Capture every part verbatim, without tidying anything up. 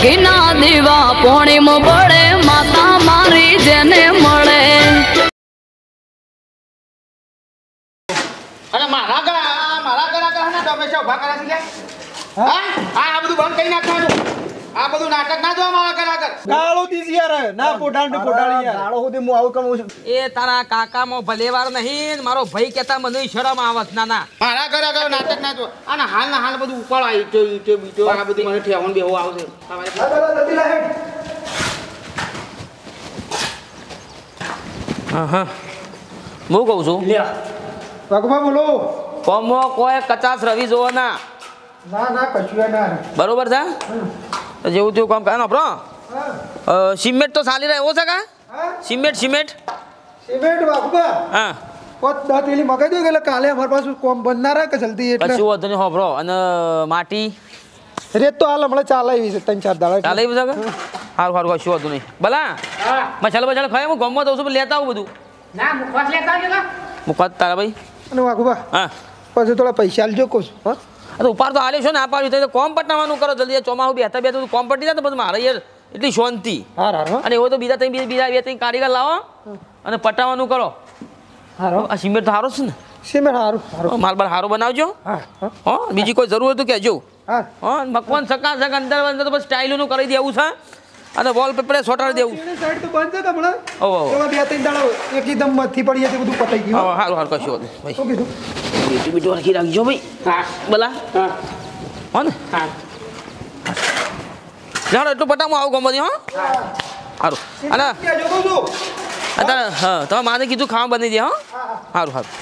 ઘીના દીવા પોણીમાં બળે માતા મારી જેને મળે અરે મારા ઘર મારા ઘર આગળ ને તમે શું ઉભા કરે છે હા આ બધું બંધ કરી નાખવાનું આ બધું નાટક ના જોવા મારા ઘર આગળ ગાળો દીધી યાર ના પોટાણ પોટાળી યાર ગાળો સુધી હું આવું કરું છું એ તારા કાકામાં ભલેવાર નહીં મારો ભાઈ કહેતા મને શરમ આવત ના ના મારા ઘર આગળ નાટક ના જો અને હાલ ના હાલ બધું ઉપાડો ઈટો ઈટો બીટો આ બધું મને ઠેવણ બેહો આવશે હા હા હું કહું છું ભગવાન બોલો કોમો કોઈ કચાસ રવિ જોવો ના ના ના કશું ના બરોબર છે તો જેવું તેવું કામ કરે આપણો સિમેન્ટ તો ચાલી રહ્યો છે કા સિમેન્ટ સિમેન્ટ સિમેન્ટ બાપા હા પોત દસ પેલી મગાઈ દો એટલે કાલે અમારી પાસે કોમ બંધ ના રહે કે જલ્દી એટલે કશું વધુ નહીં હોભરો અને માટી રેત તો હાલ હમણાં ચાલે એવી છે ત્રણ ચાર દાડા ચાલે એવી છે સારું સારું કશું વધુ નહીં ભલા મસાલો બસાલો ખાય હું ગમવા દઉં છું લેતા આવું બધું ના મુખવાસ લેતા આવજો ના મુખવાસ તારા ભાઈ અને વાઘુબા હા પછી થોડા પૈસા આલજો કોશ હા તો ઉપાડ તો હાલ્યો છો ને આ પાડ્યું તો કોમ પટાવવાનું કરો જલ્દી ચોમાસું બેઠા બેઠું કોમ પટી જાય તો પછી મારે યાર એટલી શાંતિ હાર હાર અને એવો તો બીજા ત્રણ બીજા બે ત્રણ કારીગર લાવો અને પટાવવાનું કરો હારો આ સિમેન્ટ તો સારો છે ને સિમેન્ટ હારું હારું માલ બાર સારો બનાવજો હા હા બીજી કોઈ જરૂર હોય તો કહેજો હા હા મકવાન સકા સક અંદર અંદર તો બસ સ્ટાઇલનું કરી દેવું છે અને વોલપેપરે સોટાડી દેવું સાઈડ તો બંધ છે હમણાં ઓહો એમાં બે ત્રણ દાડા એકદમ મથી પડી હતી બધું પતાઈ ગયું હા સારું સારું કશું ભાઈ શું કીધું બીટું બીટું રાખી રાખજો ભાઈ હા બોલા હા હો ને હા જાણો એટલું પટામાં આવું ગમતી હા સારું અને જો કહું છું અત્યારે હા તમે માને કીધું ખાવા બની દે હા સારું સારું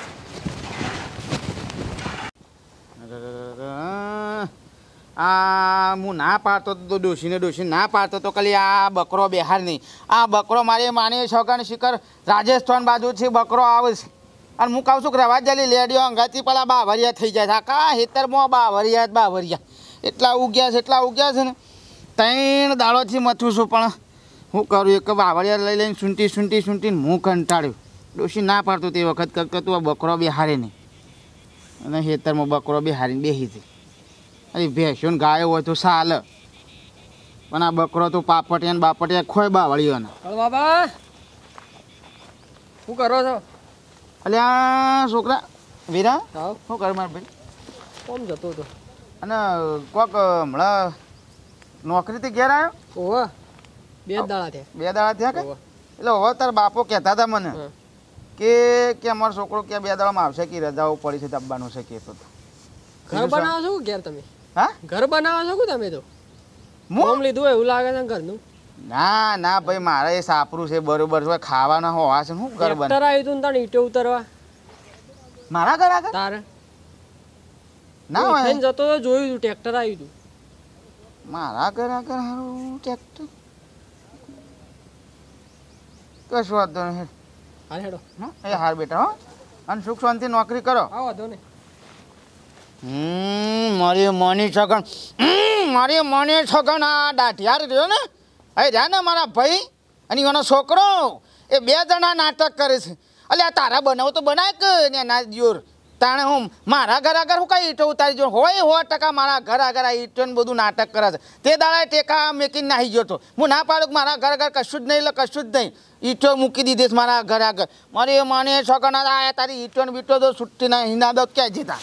આ હું ના પાડતો તો ડોશીને ડોશી ના પાડતો તો ખાલી આ બકરો બિહાર નહીં આ બકરો મારી માની છોકરાની શિખર રાજસ્થાન બાજુથી બકરો આવે છે અને હું કહું છું કે રવા જલી લેડીઓ અંગાથી પેલા બાવરિયા થઈ જાય છે આખા હેતરમાં બાવરિયા જ બાવરિયા એટલા ઉગ્યા છે એટલા ઉગ્યા છે ને ત્રણ દાડોથી મથું છું પણ હું કરું એક બાવરિયા લઈ લઈને સૂંટી સૂંટી સૂંટીને હું કંટાળ્યું ડોશી ના પાડતો તે વખત કરતો તું આ બકરો બિહારે નહીં અને હેતરમાં બકરો બિહારીને બેસી છે અરે ભેંસો ને ગાયો હોય તો સાલ પણ આ બકરો તો પાપટિયા ને બાપટિયા ખોય બાવળીઓને બાબા શું કરો છો અલ્યા છોકરા વીરા આવ શું કર મારા ભાઈ કોમ જતો હતો અને કોક હમણાં નોકરીથી ઘેર આવ્યો ઓવા બે દાડા થયા બે દાડા થયા કે એટલે હવે તારા બાપો કહેતા હતા મને કે કે અમારો છોકરો ક્યાં બે દાડામાં આવશે કે રજાઓ પડી છે દબ્બાનું છે કહેતો હતો ઘર બનાવો છો ઘેર તમે હા ઘર બનાવો છો કે તમે તો હું હોમ લીધું એવું લાગે છે ઘરનું ના ના ભાઈ મારે એ સાપરું છે બરોબર છે ખાવાના હોવા છે શું ઘર બને ટ્રેક્ટર આવ્યું હતું ને તાણે ઈંટો ઉતરવા મારા ઘર આગળ તારે ના હોય થઈને જતો તો જોયું હતું ટ્રેક્ટર આવ્યું હતું મારા ઘર આગળ હારું ટ્રેક્ટર કશું વાંધો નહીં હાલ હેડો હા એ હાર બેટા હો અને સુખ શાંતિ નોકરી કરો આવો વાંધો ને હમ મારી મોની છગન મારી મોની છગન આ દાઢિયાર રહ્યો ને અહીં રહ્યા ને મારા ભાઈ અને એનો છોકરો એ બે જણા નાટક કરે છે અલ્યા તારા બનાવ તો બનાય કે ને ના જોર તાણે હું મારા ઘર આગળ હું કઈ ઈંટો ઉતારી જો હોય સો ટકા મારા ઘર આગળ આ ઈંટો ને બધું નાટક કરે છે તે દાડા ટેકા મેકીને નાહી ગયો હતો હું ના પાડું કે મારા ઘર આગળ કશું જ નહીં એટલે કશું જ નહીં ઈંટો મૂકી દીધી મારા ઘર આગળ મારી માની છગન આ તારી ઈંટો ને બીટો તો છૂટી ના હિના દો ક્યાં જતા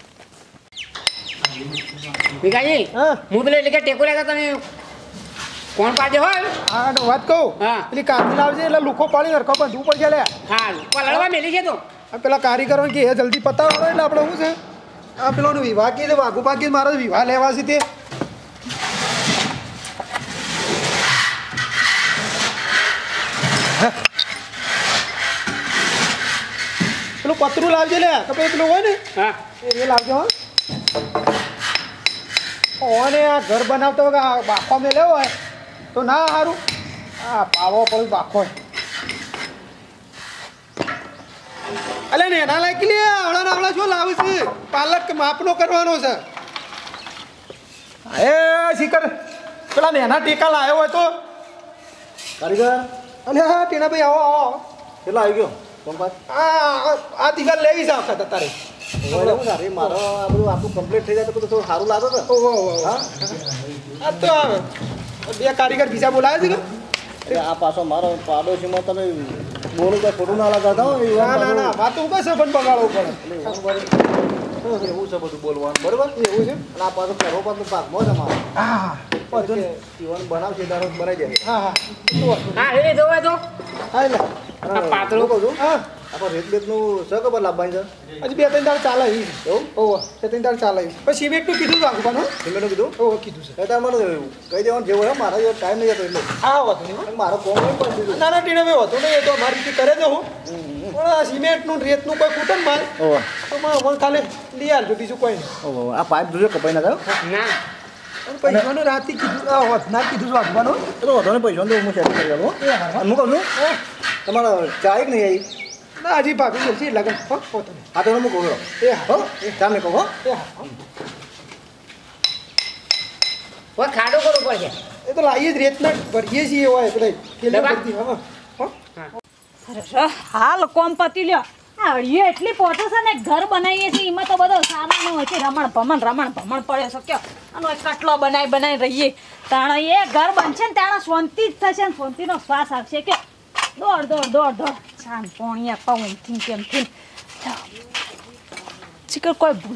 ભીખાજી હું પેલો એટલે કે ટેકો લેતા તમે કોણ પાડે હોય હા તો વાત કહું હા. પેલી કાંદી લાવજે એટલે લુખો પાડી હરખો બંધવું પડશે લે હા પલળવા મેલી છે તો આ પેલા કારીગરો કે એ જલ્દી પતાવો એટલે આપણે શું છે આ પેલો વિવાહ કે છે વાઘુ પાકી મારો વિવાહ લેવા છે તે પેલું પતરું લાવજે લે કે પેલું પેલું હોય ને હા એ લાવજો હા ઓને આ ઘર બનાવતો હોય આ બાફો મેલ્યો હોય તો ના સારું આ પાવો પડ્યું બાફો અલે ને એના લાયકી લે આવડા આવડા શું લાવે છે પાલક માપનો કરવાનો છે એ શિખર પેલા નેના ટેકા લાવ્યો હોય તો કારીગર અલે હા ટેના ભાઈ આવો આવો કેટલા આવી ગયો આ આ દિવાલ લેવી છે વખત તારે મારો આ બધું આખું કમ્પ્લીટ થઈ જાય તો થોડું સારું લાગે ને ઓહો આ તો બે કારીગર બીજા બોલાવે છે કે આ પાછો મારો પાડોશીમાં તમે બોલું તો ખોટું ના લગાતા હો ના ના ના વાત તો કશે પણ બગાડવું પડે એવું છે બધું બોલવાનું બરોબર એવું છે અને આ પાછો પહેરો પાછો ભાગમાં છે મારો હા બધું જીવન બનાવશે દારો બનાવી જાય હા હા હા એ જોવા તો હા લે આ પાતળું કહું છું હા આપણે રેત બેતનું છે ખબર લાવવાની છે હજી બે ત્રણ દાળ ચાલે ઈ એવું ઓહો બે ત્રણ દાળ ચાલે ઈ પછી સિમેન્ટનું કીધું વાગવાનું સિમેન્ટનું કીધું ઓહો કીધું છે એ તાર મને કહી દેવાનું જેવું હોય મારા જેવો ટાઈમ નહીં જતો એટલે હા વાતો નહીં અને મારો કોમ નહીં પણ દીધું ના ના ટીણે મેં હોતો નહીં એ તો મારી રીતે કરે જ હું પણ આ સિમેન્ટનું ને રેતનું કોઈ ખૂટે ને માલ ઓહો તો મને ખાલી લઈ આવજો બીજું કોઈ નહીં ઓહો આ પાઇપ જોજો કપાઈ ના થાય ના અને પૈસાનું રાતથી કીધું આ વધનાર કીધું છે વાગવાનું એ તો વધુ પૈસા તો હું સેટિંગ કરી આવું અને હું કહું છું તમારે ચા એક નહીં આવી ના હજી ભાભી જલ્દી લગન હો હોતો નહીં આ તો હું કહું છું એ હા હો ચા નહીં કહું હો એ હા કોઈ ખાડો કરવો પડશે એ તો લાવીએ જ રેતના ભરીએ છીએ હોય એટલે કેલે દબા. ભરતી હા હો હાલ કોમ પતી લ્યો આ અળીએ એટલી પોતે છે ને ઘર બનાવીએ છીએ એમાં તો બધો સામાન હોય છે રમણ ભમણ રમણ ભમણ પડ્યો છે કયો આનો એક કટલો બનાવી બનાવી રહીએ તાણે એ ઘર બનશે ને તાણે શાંતિ જ થશે ને શાંતિનો શ્વાસ આવશે કે દોડ દોડ દોડ દોડ છાન પોણિયા પવન થી કેમ થી ચીકર કોઈ ભૂલ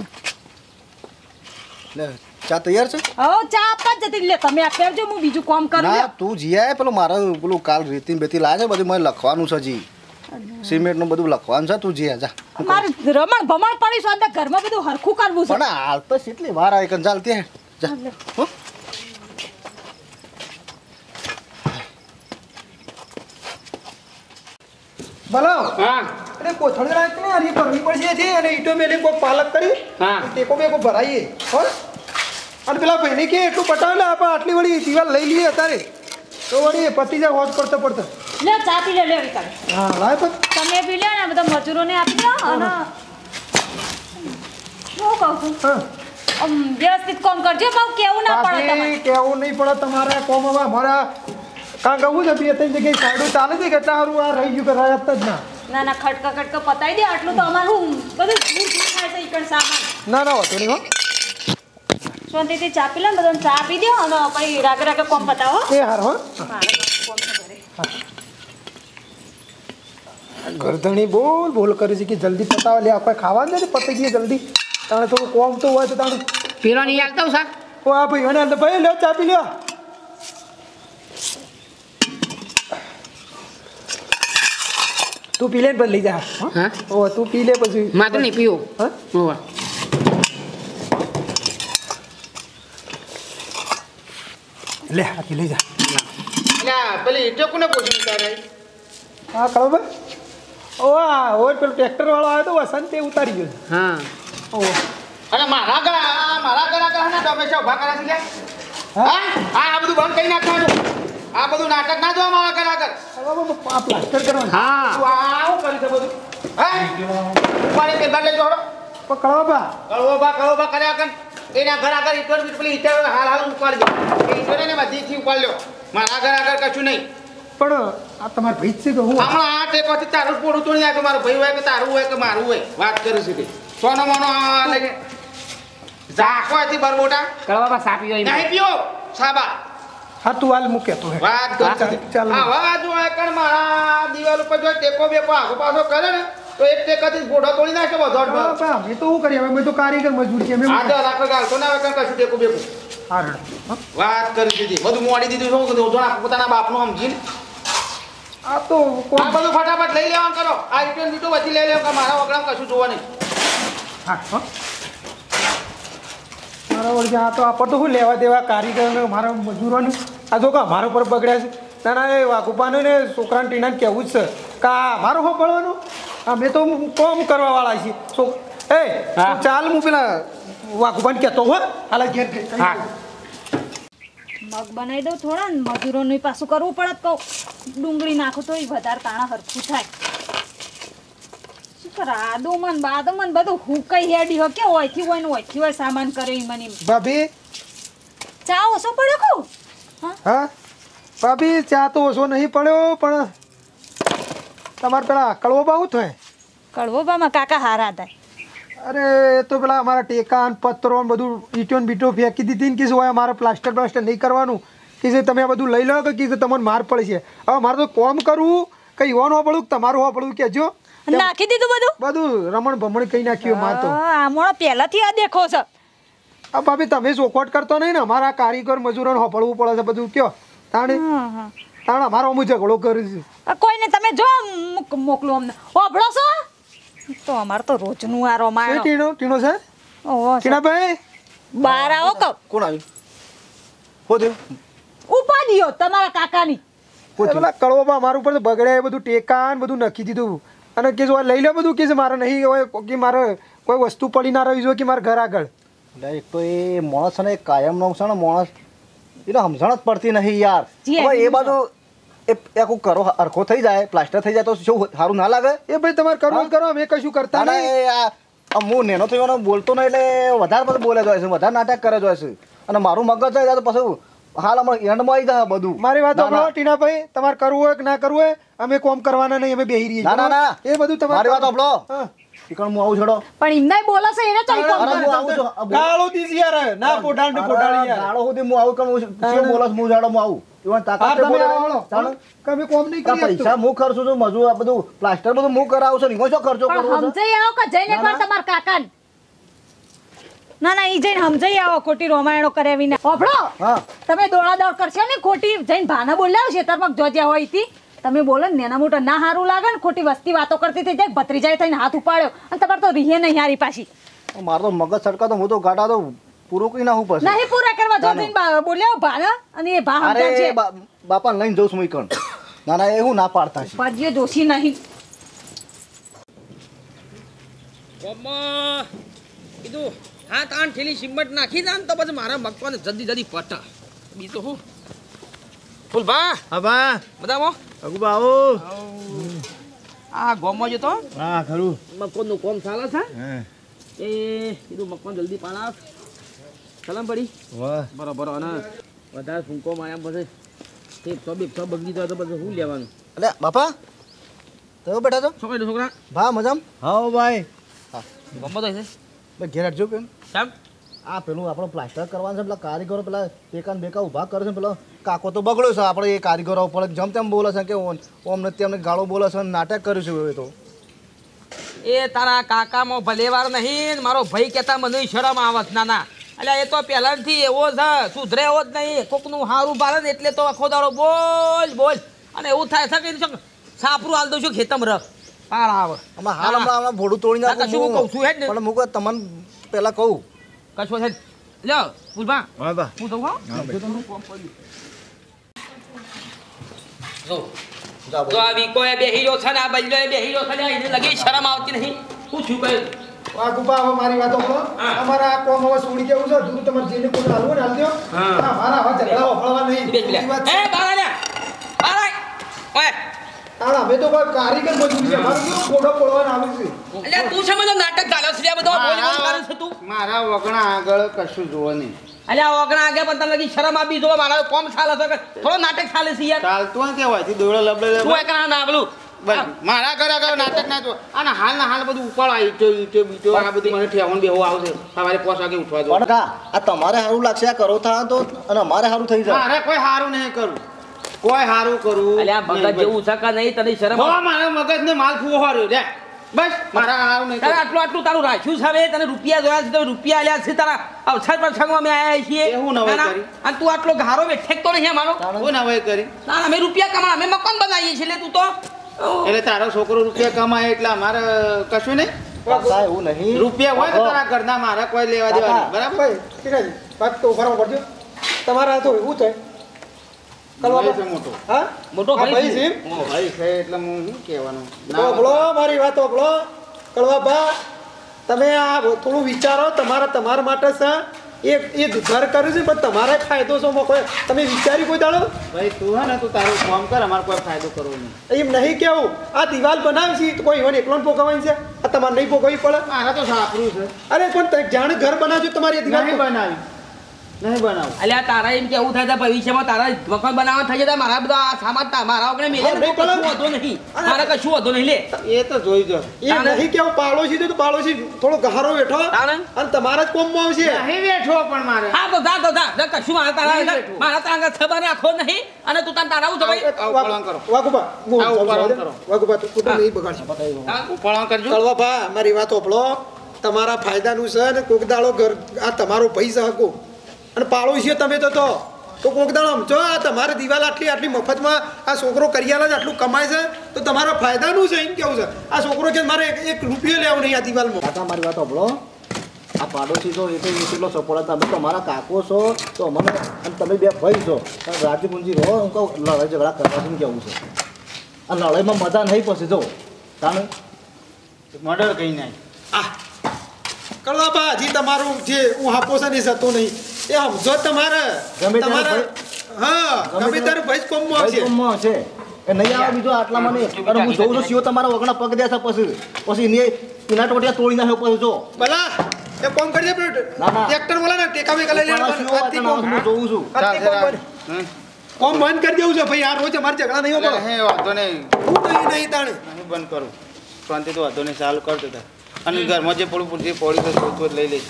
લે ચા તૈયાર છે હો ચા આપવા જ જતી લે તમે આ કરજો હું બીજું કામ કરું ના લ્યો. તું જીયા પેલું મારે પેલું કાલ રેતી બેતી લાગે છે બધું મને લખવાનું છે જી સિમેન્ટનું બધું લખવાનું છે તું જીયા જા મારે રમણ ભમણ પડી છે અંદર ઘરમાં બધું હરખું કરવું છે પણ હાલ તો કેટલી વાર આવી કન ચાલતી હે જા હો ભલો હા એટલે કોથળી રાખ ને હરી ભરવી પડશે છે અને ઈટો મેલી કોઈ પાલક કરી હા. ટેકો બેકો ભરાઈએ હો અને પેલા ભાઈને કે એટલું પટાવેલે આપણે આટલી વળી દિવાલ લઈ લઈએ અત્યારે તો વળી પતી જાય હોજ પડતા પડતા લે ચા પી લે લે વિકાસ હા લાય પણ તમે પી લો ને આ બધા મજૂરોને આપી દો અને શું કહું છું હા આમ વ્યવસ્થિત કામ કરજો બહુ કેવું ના પડે તમારે પાછી કેવું નહીં પડે તમારે કોમ હવે અમારા કાં કહું છે બે ત્રણ જગ્યાએ સાઈડો ચાલે છે કે એટલા સારું આ રહી ગયું કે રાયત જ ના ના ના ખટકા ખટકા પતાવી દે આટલું તો અમારું બધું દૂર દૂર થાય છે ઈકણ સામાન ના ના હોતો નહીં હો શાંતિથી ચા પી લો ને બધાને ચા પી દો અને પછી રાગે રાગે કોમ પતાવો એ હાર હો મારે કોમ છે ઘરે ગરદણી બોલ બોલ કરે છે કે જલ્દી પતાવા લે આપણે ખાવાનું નથી પતી ગઈ જલ્દી તાણે થોડું કોમ તો હોય તો તાણે પીરો નહીં આવતો શાક ઓ આ ભાઈ અને તો ભાઈ લ્યો ચા પી લ્યો તું પી લે ને પછી લઈ જા હો? હા ઓ તું પી લે પછી માં તો નહીં પીવું હા હોવા લે આથી લઈ જા એટલે પેલી ઈટો કોને પૂછ્યું તારે હા કરો ભાઈ ઓ આ ઓર પેલો ટ્રેક્ટર વાળો આવ્યો તો વસંત તે ઉતારી ગયો હા ઓ અને મારા ઘર આ મારા ઘર આગળ ના તમે શું ઉભા કરે છે લે? હા આ આ બધું બંધ કરી નાખવાનું આ બધું નાટક ના જોવા મારા ઘર આગળ આ પ્લાસ્ટર કરવાનું હા તું આવું કર્યું છે બધું હે ઉપાડી પેલા લઈ જોડો પણ કળવા બા કળવો બા કળવો બા કર્યા કર એના ઘર આગળ ઈટો ને પેલી ઈટો હાલ હાલ ઉપાડી દે એ ઈટો ને બધીથી ઉપાડી લ્યો મારા ઘર આગળ કશું નહીં પણ આ તમારે ભાઈ જ છે કે હું હમણાં આ ટેકોથી તારું જ પોડું તોડી નાખ્યું મારું ભાઈ હોય કે તારું હોય કે મારું હોય વાત કરું છું તે સોનો મોનો આ લઈને ઝાકો હતી બરબોટા કળવા બા સાપી હોય નહીં પીઓ સાબા હા તું હાલ મૂકે તો હે વાત કરું છું તે. ચાલ. હા હવે આ જો આ કણ મારા દિવાલ ઉપર જો ટેકો બેકો આગો પાછો કરે ને તો એક ટેકાથી ફોટો તોડી નાખે બધો જ બધો. બા અમે તો શું કરીએ અમે તો કારીગર મજૂર છીએ અમે આ જો રાખો ગાલ તો ના હોય કણ કશું ટેકો બેકો હા રડો. હા. વાત કરી દીધી બધું મોડી દીધું શું કીધું જો ના પોતાના બાપનું સમજીને આ તો આ કોણ બધું ફટાફટ લઈ લેવાનું કરો આ ઈટો ને બીટો વચ્ચે લઈ લેવાનું કે મારા વગડામાં કશું જોવા નહીં હા હા બરાબર છે આ તો આપણે તો શું લેવા દેવા કારીગરને મારા મજૂરોને આ તો કા મારા પર બગડ્યા છે ના ના એ વાઘુપાને ને છોકરાને ટીનાને કહેવું જ છે કે આ મારો હો પડવાનું અમે તો કોમ કરવા વાળા છીએ સો એ હા. તું ચાલ હું પેલા વાઘુપાને કહેતો હો હાલ ઘેર કહી દઉં. હા. મગ બનાવી દઉં થોડા ને મજૂરોનું પાછું કરવું પડે તો કહું ડુંગળી નાખું તો વધારે તાણા હરખું થાય શું કરે આદુ મન બાદુ મન બધું હુકાઈ હેડી હો કે હોયથી હોય ને હોયથી હોય સામાન કરે ઈ મને ભાભી ચા ઓછો પડ્યો કહું હા ભાભી ચા તો ઓછો નહીં પડ્યો પણ તમારે પેલા કડવો બાવું થાય કડવો બામાં કાકા હારા થાય અરે એ તો પેલા અમારા ટેકા ને પત્રો ને બધું ઈટો ને બીટો ફેંકી દીધી ને કે શું હોય અમારે પ્લાસ્ટર પ્લાસ્ટર નહીં કરવાનું કે જે તમે આ બધું લઈ લો કે કીધું તમને માર પડશે હવે મારે તો કોમ કરવું કઈ હોન હોપડું તમારું હોપડું કહેજો નાખી દીધું બધું બધું રમણ ભમણ કઈ નાખ્યું માર તો આમણો પહેલાથી આ દેખો છે આ ભાભી તમે ચોખવટ કરતો નહીં ને અમારા કારીગર મજૂરોને હોપડવું પડે છે બધું કયો તાણે તાણે અમારો અમુક ઝઘડો કર્યું છે કોઈ ને તમે જો મોકલો અમને ઓભળો છો તો અમાર તો રોજનું આ રોમાણો ટીણો ટીણો છે ઓહો ટીણાભાઈ બહાર આવો કહો કોણ આવ્યું હો દે ઉપાધિઓ તમારા કાકાની પેલા કળવા મારું ઉપર બગડે બધું ટેકા ને બધું નાખી દીધું અને કે જો લઈ લે બધું કે મારે નહીં હોય કે મારે કોઈ વસ્તુ પડી ના રહી જોઈએ કે મારે ઘર આગળ એક તો એ માણસ ને કાયમ નો છે ને માણસ એને સમજણ જ પડતી નહીં યાર હવે એ બાજુ એ એક કરો હરખો થઈ જાય પ્લાસ્ટર થઈ જાય તો શું સારું ના લાગે એ ભાઈ તમારે કરવું કરો અમે કશું કરતા નહીં આ હું નેનો થયો બોલતો નહીં એટલે વધારે બધું બોલે જાય છે વધારે નાટક કરે જાય છે અને મારું મગજ જાય તો પછી હાલ અમારે એન્ડમાં આવી જાય બધું મારી વાત સાંભળો ટીનાભાઈ તમારે કરવું હોય કે ના કરવું હોય અમે કોમ કરવાના નહીં અમે બેહી રહીએ ના ના ના એ બધું તમારે મારી વાત સાંભળો ઈકણ હું આવું છોડો પણ એમને બોલે છે એને ચાઈ કોમ હું આવું છું ગાળો દીધી યાર ના પોડાણ પોડાળી યાર ગાળો સુધી હું આવું કણ શું બોલસ હું જાડો હું આવું ઈવન તાકાત તમે બોલે આવડો ચાલો કે અમે કોમ નહીં કરીએ પૈસા હું ખર્ચું છું મજૂર આ બધું પ્લાસ્ટર બધું હું કરાવું છું ઈમાં શું ખર્ચો કરવો છે સમજાઈ આવો કે જઈને એકવાર તમાર કાકાને ના ના ઈ જઈને સમજાઈ આવો ખોટી રોમાયણો કરે વિના ઓભળો હા તમે દોડા દોડ કરશો ને ખોટી જઈને ભાના બોલાવ છે તરમક જોજ્યા હોય તી તમે બોલો ને નેના મોટા ના હારું લાગે ને ખોટી વસ્તી વાતો કરતી થઈ જાય ભત્રીજાએ થઈને હાથ ઉપાડ્યો અને તમારે તો રીહે નહીં હારી પાછી મારો તો મગજ સડકા તો હું તો ગાડા તો પૂરું કઈ નાખું પછી નહીં પૂરા કરવા જો જઈને બોલ્યો ભાના અને એ ભા સમજાય છે અરે બાપાને લઈને જઉં છું હું ઈકણ ના ના એવું ના પાડતા છે પાજીએ દોશી નહીં ગોમમાં કીધું હા તાણ ઠેલી સિમેન્ટ નાખી દે ને તો પછી મારા મકવાને જલ્દી જલ્દી પટા બીજું હું ફૂલભા હા બા બધામાં અગુબા આવો આ ગોમમાં જતો હા ખરું મકવાનનું કોમ ચાલે છે એ કીધું મકવાન જલ્દી પાણા સલામ પડી વાહ બરાબર અને વધારે ફૂંકો માર્યા પછી એક સો બે સો બગડી જાય તો પછી શું લેવાનું અલે બાપા તો બેઠા છો છોકરા છોકરા ભા મજામ હા ભાઈ ગમત હોય છે બે ઘેર હટજો કેમ કેમ આ પેલું આપણો પ્લાસ્ટર કરવાનું છે પેલા કારીગરો પેલા એકાન બેકા ઊભા કરે છે પેલો કાકો તો બગડ્યો છે આપણે એ કારીગરો ઉપર જેમ તેમ બોલે છે કે ઓમને તેમને ગાળો બોલે છે નાટક કર્યું છે હવે તો એ તારા કાકામાં ભલેવાર નહીં મારો ભાઈ કહેતા મને શરમ આવત ના ના એટલે એ તો પહેલાંથી એવો છે સુધરે એવો જ નહીં કોકનું હારું બાળે ને એટલે તો આખો દાડો બોલ બોલ અને એવું થાય છે કે સાપરું હાલ દઉં છું ખેતમ રખ પાર આવે આમાં હાલ હમણાં હમણાં ભોડું તોડી નાખું કશું હું કહું છું હેડ ને પણ હું તમને પહેલાં કહું કશો છે લ્યો પૂછવા હા બા હું કહું હા જો જો આ વીકો એ બે હીરો છે ને આ બંજો એ બે હીરો છે ને એને લગી શરમ આવતી નહીં શું થયું કયું આ ગુપા હવે મારી વાતો કરો અમારા આ કોમ હવે છોડી કેવું છે દૂર તમારે જેને કોઈ હાલવું ને હાલ દો હા મારા હવે ઝઘડા વફળવા નહીં બે મિનિટ એ બાળા ને બાળા ઓય તાણા અમે તો કોઈ કારીગર મજૂરી છે મારું કેવું ફોટો પડવાનો આવે છે એટલે તું છે મને નાટક ચાલ્યો છે આ બધો બોલ બોલ કરે છે તું મારા વગણા આગળ કશું જોવો નહીં અલ્યા ઓગણા આગે પણ તમને લગી શરમ આપી જો મારા કોમ ચાલે છે થોડો નાટક ચાલે છે યાર ચાલતું કેવાય થી દોડે લબડે તું એકણા ના બોલું મારા ઘરે આગળ નાટક ના જો અને હાલ ના હાલ બધું ઉપાડો ઈટો ઈટો બીટો આ બધું મને ઠેવણ બેહો આવશે સવારે પાંચ વાગે ઉઠવા દો પણ કા આ તમારે સારું લાગશે આ કરો થા તો અને અમારે સારું થઈ જાય મારે કોઈ સારું નહીં કરું કોઈ સારું કરું અલ્યા મગજ જેવું છે કે નહીં તને શરમ હો મારા મગજ ને માલ ફુવાર્યો લે બસ મારા સારું નહીં તારે આટલું આટલું તારું રાખ્યું છે હવે તને રૂપિયા જોયા છે તો રૂપિયા આલ્યા છે તારા અવસર પ્રસંગમાં અમે આયા છીએ એવું નવાઈ કરી. અને તું આટલો ઘારો બેઠેકતો નહીં અમારો હું નવાઈ કરી ના અમે રૂપિયા કમા અમે મકાન બનાવીએ છીએ એટલે તું તો એટલે તારો છોકરો રૂપિયા કમાય એટલે અમારે કશું નહીં કાકા એવું નહીં રૂપિયા હોય તો તારા ઘરના મારે કોઈ લેવા દેવા નહીં બરાબર ભાઈ ઠીક છે વાત તો ઉભા કરજો તમારા તો એવું થાય ભાઈ છે મોટો હા મોટો હા, ભાઈ ભાઈ છે. છે ભાઈ છે એટલે હું શું કહેવાનું ઓભળો મારી વાત ઓભળો કળવાબા તમે આ થોડું વિચારો તમારા તમારા માટે છે એ એ ઘર કર્યું છે પણ તમારે ફાયદો છે કોઈ તમે વિચારી કોઈ દાડો ભાઈ તું હે ને તું તારું કામ કર અમારે કોઈ ફાયદો કરવો નહીં એમ નહીં કેવું આ દિવાલ બનાવી છે તો કોઈ એવાને એકલો પોકાવાની છે આ તમારે નહીં પોકાવી પડે મારે તો સાપરું છે અરે પણ તમે જાણે ઘર બનાવજો તમારી એ દિવાલ નહીં બનાવી નહીં બનાવું. અલ્યા તારા એમ કેવું થાય છે ભવિષ્યમાં તારા મકાન બનાવવા થઈ જતા મારા બધા આ સામાન તા- મારા વગર મેલે તો કશું હોતો નહીં મારે કશું હોતો નહીં લે એ તો જોઈ જો. એ નહીં કેવું પાડોશી તો પાડોશી થોડો ગહારો બેઠો તાણે? અને તમારા જ કોમમાં આવશે નહીં બેઠો પણ મારે. હા તો જા તો જા જા, કશું મારા તારા મારા તારા ખબર રાખો નહીં અને તું તાર તારા હું ભાઈ આ ઉપાડવાનું કરો. વાઘુબા હું આ ઉપાડવાનું કરો. વાઘુબા તું કુટુંબ નહીં બગાડશે ઉપાડવાનું કરજો. કળવા ભા મારી વાત ઓપળો તમારા ફાયદાનું છે ને કોક દાડો ઘર આ તમારો પૈસા હકો અને પાડોશીઓ તમે તો તો તો કોક દાડો સમજો આ તમારે દિવાલ આટલી આટલી મફતમાં આ છોકરો કરિયાલા જ આટલું કમાય છે તો તમારા ફાયદાનું છે એમ કેવું છે આ છોકરો કે મારે એક એક રૂપિયો લેવો નહીં આ દિવાલમાં કાકા મારી વાત સાંભળો આ પાડોશી છો એ તો એ કેટલો સપોર્ટ તમે તમારા કાકો છો તો અમને અને તમે બે ભાઈ છો અને રાજી પૂંજી રહો હું કહું લડાઈ ઝઘડા કરવા છે કેવું છે આ લડાઈમાં મજા નહીં પછી જો તાને મર્ડર કઈ નહીં. આ કળવા ભા હજી તમારું જે હું આપો છે ને એ જતો નહીં એ સમજો તમારે ગમે ત્યારે તમારે ભાઈ- હા ગમે ત્યારે ભાઈ જ કોમમાં આવશે ભાઈ કોમમાં છે એ નહીં આવે બીજો આટલામાં નહીં અને હું જોઉં છું સીઓ તમારા વગરના પગ દે છે પછી પછી એને એના ટોટિયા તોડી નાખ્યો પછી જો ભલા એ કોમ કરી દે ના, ના. ટ્રેક્ટર બોલા ને ટેકા બેકા લઈ તમારા સીઓ લેવાનું વાતના હું જોઉં છું આજથી કોમ બંધ. હમ. કોમ બંધ કરી દેવું છે ભાઈ આ રોજ અમારે ઝઘડા નહીં એટલે પડે હે વાંધો નહીં. હું નહીં નહીં તાણે નહીં બંધ કરું. શાંતિ તો વાંધો નહીં ચાલુ કરતો હતા. અને ઘરમાં જે પડું પૂરતી પડી તો થોડું લઈ લઈશ.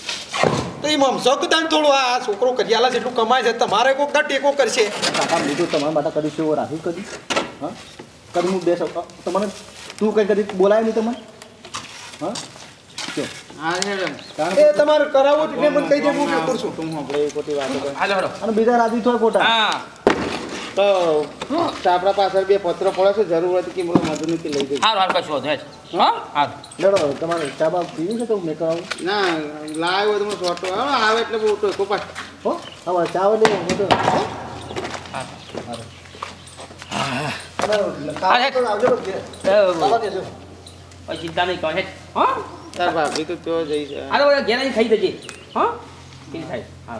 તો એ મમસો કે તાણ થોડું આ છોકરો કરિયાલા જેટલું કમાય છે તમારે કોક દા ટેકો કરશે કાકા બીજું તમારા માટે કરીશું એવો રાખી કરી હા કરી હું બે શકો તમને તું કંઈ કરી બોલાય નહીં તમને હા જો હા છે ને. એ તમારે કરાવો એટલે મને કહી દે હું પે કરશું કુટુંબ આપણે એ ખોટી વાતો કરે. હાલો હાલો અને બીજા રાજી થોય ખોટા હા તો આપણા પાછળ બે પત્રો પડે છે જરૂર હોય તો કે બોલો મજૂરી કે લઈ જજો. હારું હારું કશું હોતું હેઠ હા હારું લેડો તમારે ચા બા પીવું છે તો મેં કરાવું ના લાવ્યો હોય તો મને શોર્ટ આવે આવે એટલે બહુ ટોકો પાછ. હો હવે ચા લઈ હું તો હો? અને ખાવા તો આવજો તો ઘેર. ખાવા દેજો. કોઈ ચિંતા નહીં કહે હા તાર ભાભી તો ત્યાં જઈ છે. હાલો બધા ઘેર આવીને ખાઈ જજે હા કેવી થાય હા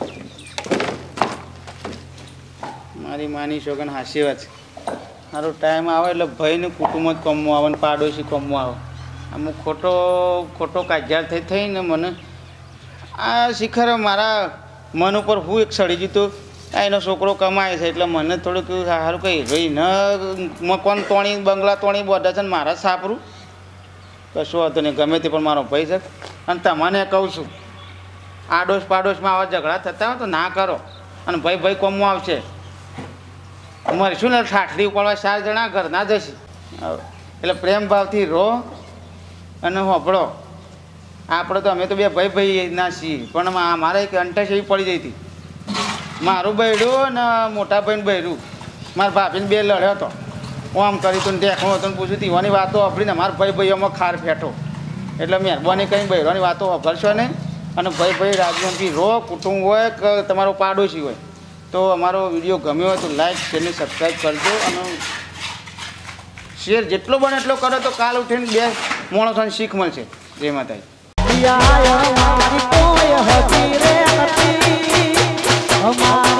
મારી માની શોગન હાસી વાત છે. મારો ટાઈમ આવે એટલે ભાઈને કુટુંબ જ કમવું આવે ને પાડોશી કમવું આવે. અમુક ખોટો ખોટો કાજ્યાર થઈ થઈને મને આ શિખર મારા મન ઉપર હું એક સડી જીતો આ એનો છોકરો કમાય છે એટલે મને થોડુંક સારું કહી ભાઈ ન મકાન તોણી બંગલા તોણી બધા છે ને મારા સાપરું કશું હતું નહીં ગમે તે પણ મારો ભાઈ છે. અને તમને કહું છું આડોશ પાડોશમાં આવા ઝઘડા થતા હોય તો ના કરો અને ભાઈ ભાઈ કોમમાં આવશે મરીશું ને ઠાઠડી ઉપાડવા ચાર જણા ઘરના જશે એટલે પ્રેમ ભાવથી રહો અને હોભળો આપણે તો અમે તો બે ભાઈ ભાઈ ના છીએ પણ મારે એક અંટશ એવી પડી જઈ હતી મારું બૈડું ને મોટા ભાઈને બૈરું મારા ભાભીને બે લડ્યો હતો હું આમ કરી તું દેખો હતો ને પૂછ્યું તીવાની વાતો વાપરીને મારા ભાઈ ભાઈઓમાં ખાર ફેંટો એટલે મહેરબાની કંઈ બૈરોની વાતો વાપરશો નહીં અને ભાઈ ભાઈ રાજવંશી રહો કુટુંબ હોય કે તમારો પાડોશી હોય તો અમારો વિડીયો ગમ્યો હોય તો લાઈક ચેનલ સબસ્ક્રાઈબ કરજો અને શેર જેટલો બને એટલો કરો તો કાલ ઉઠીને બે માણસોને શીખ મળશે. જય માતાજી. અમારી